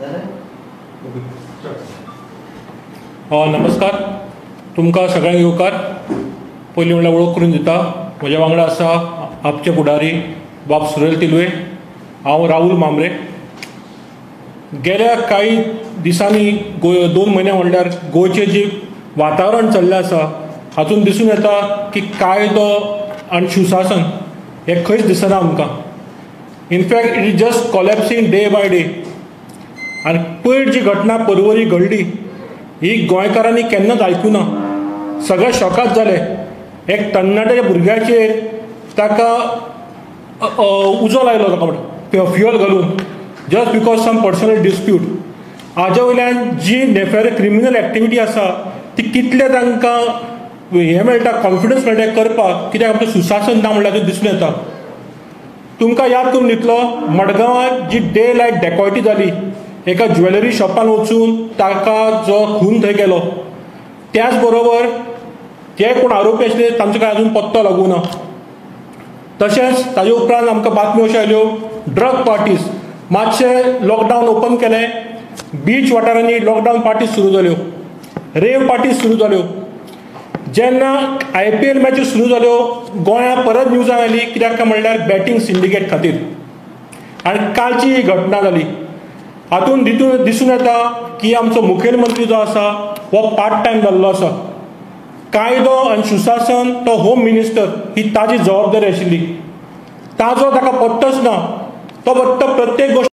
नमस्कार तुमकां सगळ्यांक येवकार. पयलीं म्हणल्यार वळख करून दिता. म्हज्या वांगडा आसा आपचे फुडारी बाब सुरेल तिलवे, हांव राहुल मांबरे. गेल्या काही दिसांनी 2 म्हयने म्हणल्यार गोंयचें जी वातावरण चल्लें आसा हातूंत दिसून येता की कायदो आनी सुशासन हें खंयच दिसना आमकां. In fact it is just collapsing day by day. आनी पयर जी घटना परवरी घडली ही गोंयकारांनी केन्नाच आयकूं ना. सगळे शॉकाद जाले. एक तरणाट्या भुरग्याचेर ताका उजो लायलो ताका फ्युअल घालून just because some personal dispute. हाजे वयल्यान जी नेफेर क्रिमिनल एक्टिविटी आसा ती कितले तांकां हें मेळटा, कॉन्फिडन्स मेळटा करपाक, कित्याक आमचें सुशासन ना म्हणल्यार ते दिसून येता. तुमकां याद करून दितलो मडगांवां जी डे लायट डेकॉयटी जाली, एका ज्वेलरी शॉपान वचून ताका जो खून थंय केलो, त्याच बरोबर जे कोण आरोपी आशिल्ले तांचो कांय अजून पत्तो लागूं ना. तशेंच ताजे उपरांत आमकां बातम्यो अश्यो आयल्यो ड्रग पार्टीज. मातशें लॉकडावन ओपन केलें, बीच वाठारांनी लॉकडावन पार्टीज सुरू जाल्यो, रेव पार्टीज सुरू जाल्यो. जेन्ना IPL मॅचीस सुरू जाल्यो गोंया परत न्यूजां आयली, कित्याक काय म्हणल्यार बॅटींग सिंडिकेट खातीर. आनी कालची ही घटना जाली. हातूंत दिसून येता की आमचो मुखेलमंत्री जो आसा हो पार्ट टायम जाल्लो आसा. कायदो आनी सुशासन तो होम मिनिस्टर ही ताजी जबाबदारी आशिल्ली. ताजो ताका पत्तोच ना. तो फक्त प्रत्येक गोश्ट